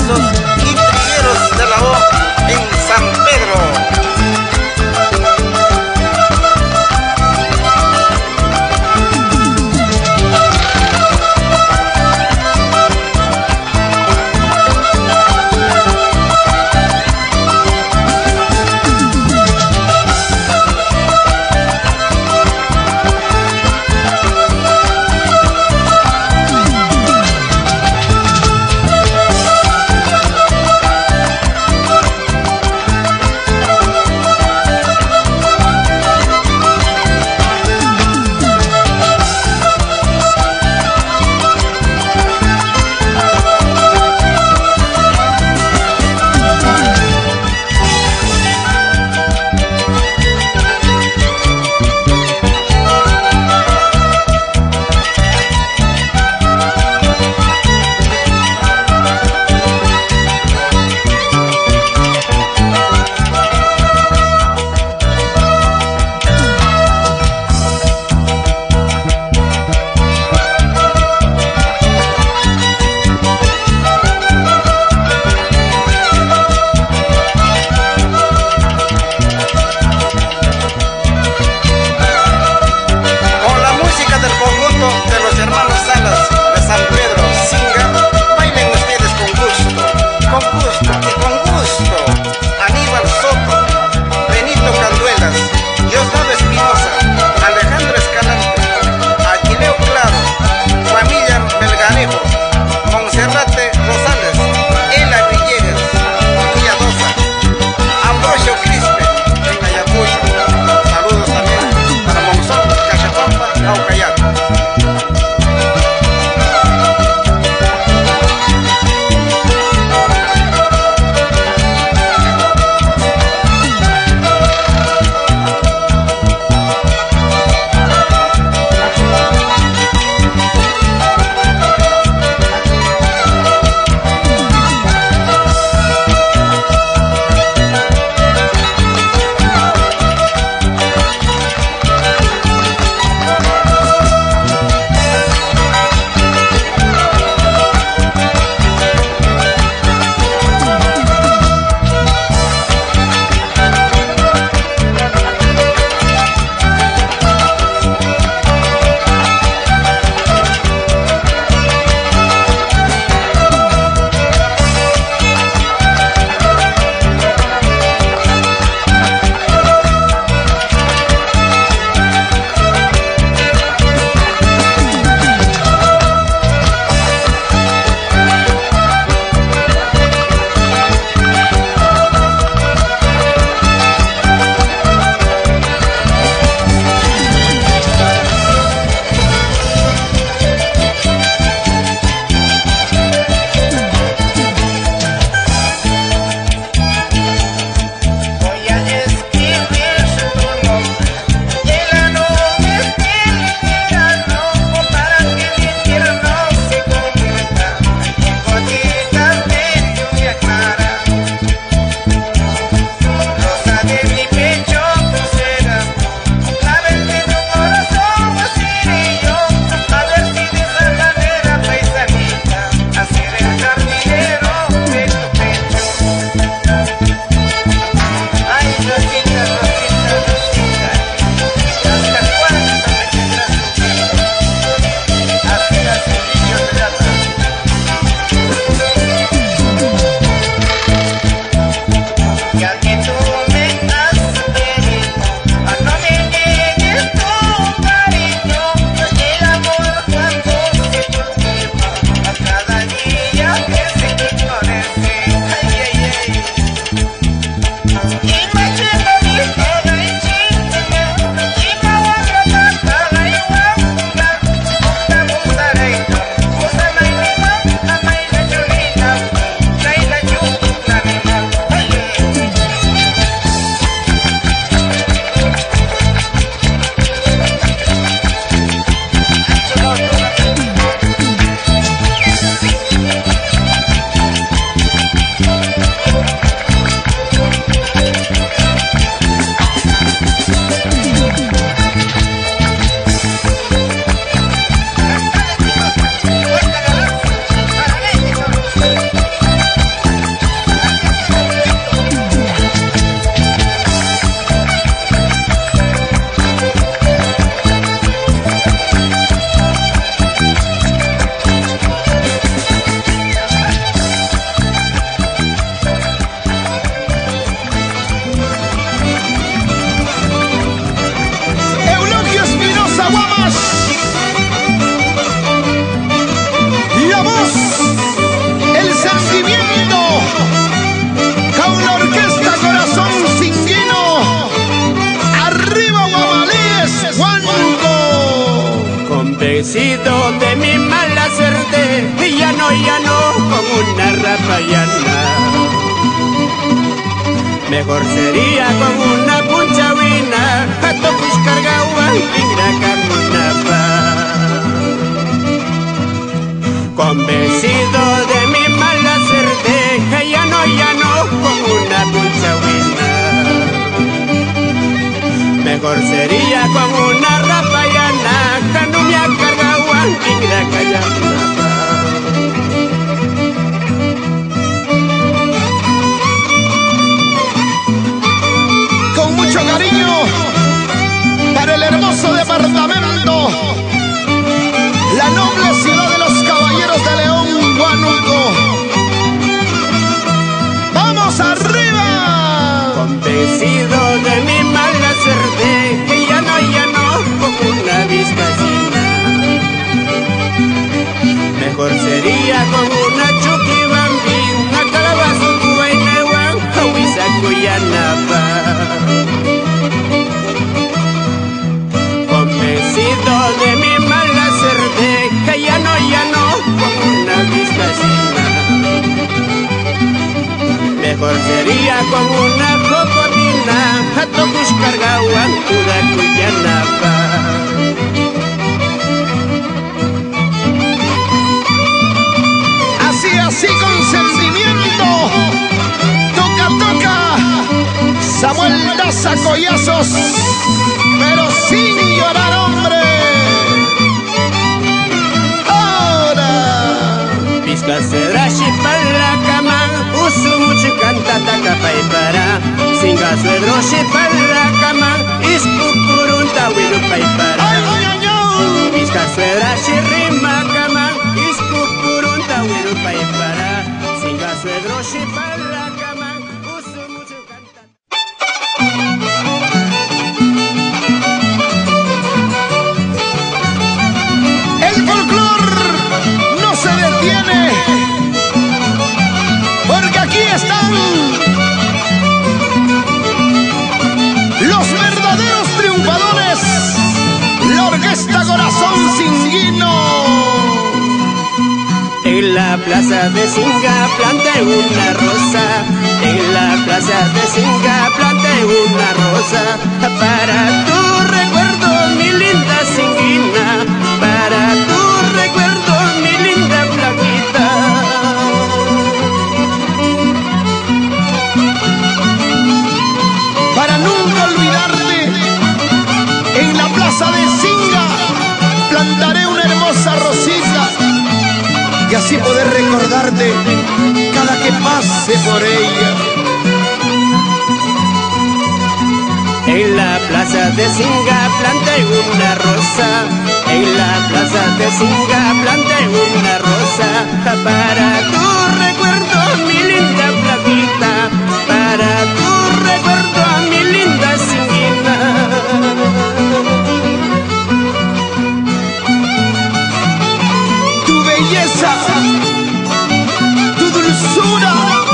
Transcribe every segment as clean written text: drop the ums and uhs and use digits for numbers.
Pasos y Trigueros de la O en San Pedro. rapayana. Mejor sería con una punchahuina, a tocus cargawan ingra caminapa. Convencido de mi mala suerte, ya no con una punchahuina. Mejor sería con una rapayana, que no me cargawan ingra caminapa. Cariño para el hermoso departamento, la noble ciudad de los caballeros de León, Huánuco. ¡Vamos arriba! Convencido de mi mala suerte, que ya no como una vizcachina. Mejor sería con una chuquibambina, calabazo, cuba y nehuan, huiza, cuyanapa. Convencido de mi mala suerte, que ya no como una vizcachina. Mejor sería con una cocotina, a tocus cargawan pura cuyanapa. Así con sentimiento, toca, Samuel Daza Collazos, pero sin llorar, hombre. Ahora Pisca cedrashi para la cama, usu mucho cantata capa y para. Singa suedroshi para la cama, ispu purunta wiru pa y para. Pisca cedrashi rima cama, ispu purunta wiru pa y para. Singa suedroshi para la cama, usu mucho cantata. El folclor no se detiene, porque aquí están los verdaderos triunfadores, la orquesta Corazón Singuino. En la plaza de Singa planté una rosa, en la plaza de Singa planté una rosa, para tu recuerdo mi linda Singuina, para tu recuerdo mi linda flaquita. Para nunca olvidarte, en la plaza de Singa plantaré una hermosa rosita, y así poder recordarte cada que pase por ella. En la plaza de Singa planté una rosa, en la plaza de Singa planté una rosa, para tu recuerdo mi linda flaquita, para tu recuerdo mi linda Singuina. Tu belleza, tu dulzura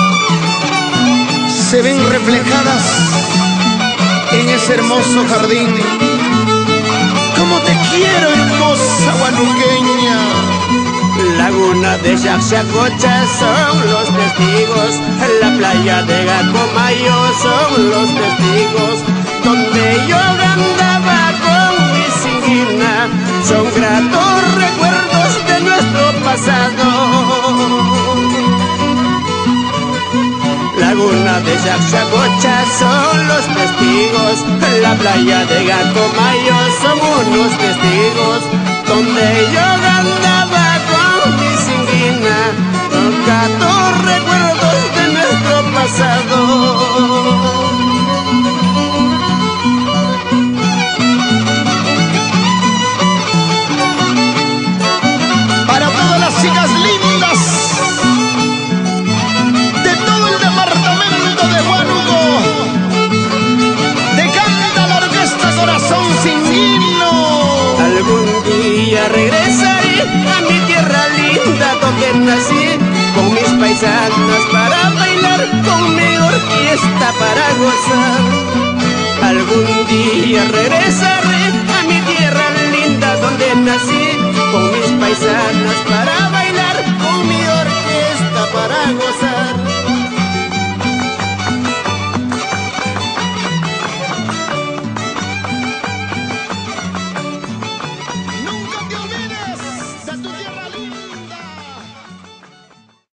se ven reflejadas en ese hermoso jardín. Como te quiero, hermosa huanuqueña. Laguna de Yaxacocha son los testigos, la playa de Gacomayo son los testigos, donde yo andaba con mi Singuina, son gratos recuerdos de nuestro pasado. Laguna de Yaxacocha son los testigos, la playa de Gacomayo son unos testigos, donde yo andaba con mi Singuina, son gratos recuerdos de nuestro pasado. Para todas las chicas lindas de todo el departamento de Huánuco, te canta la orquesta Corazón Singuino. Algún día regresaré a mi tierra linda donde nací, con mis paisanas para bailar, con mi orquesta para gozar. Algún día regresaré a mi tierra linda donde nací, con mis paisanas para